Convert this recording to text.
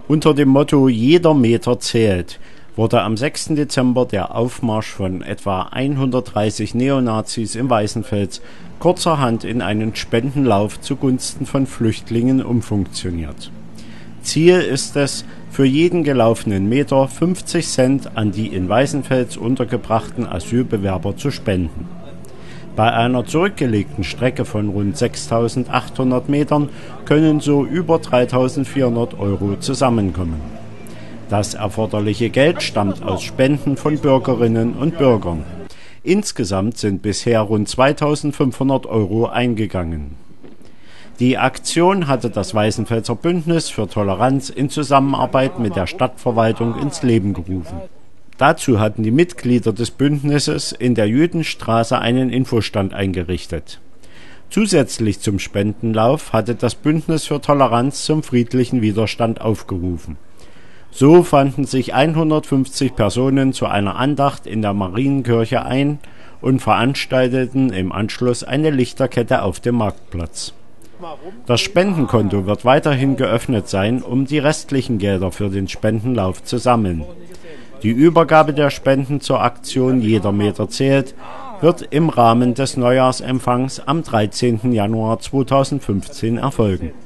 Unter dem Motto "Jeder Meter zählt" wurde am 6. Dezember der Aufmarsch von etwa 130 Neonazis im Weißenfels kurzerhand in einen Spendenlauf zugunsten von Flüchtlingen umfunktioniert. Ziel ist es, für jeden gelaufenen Meter 50 Cent an die in Weißenfels untergebrachten Asylbewerber zu spenden. Bei einer zurückgelegten Strecke von rund 6.800 Metern können so über 3.400 € zusammenkommen. Das erforderliche Geld stammt aus Spenden von Bürgerinnen und Bürgern. Insgesamt sind bisher rund 2.500 € eingegangen. Die Aktion hatte das Weißenfelser Bündnis für Toleranz in Zusammenarbeit mit der Stadtverwaltung ins Leben gerufen. Dazu hatten die Mitglieder des Bündnisses in der Jüdenstraße einen Infostand eingerichtet. Zusätzlich zum Spendenlauf hatte das Bündnis für Toleranz zum friedlichen Widerstand aufgerufen. So fanden sich 150 Personen zu einer Andacht in der Marienkirche ein und veranstalteten im Anschluss eine Lichterkette auf dem Marktplatz. Das Spendenkonto wird weiterhin geöffnet sein, um die restlichen Gelder für den Spendenlauf zu sammeln. Die Übergabe der Spenden zur Aktion "Jeder Meter zählt" wird im Rahmen des Neujahrsempfangs am 13. Januar 2015 erfolgen.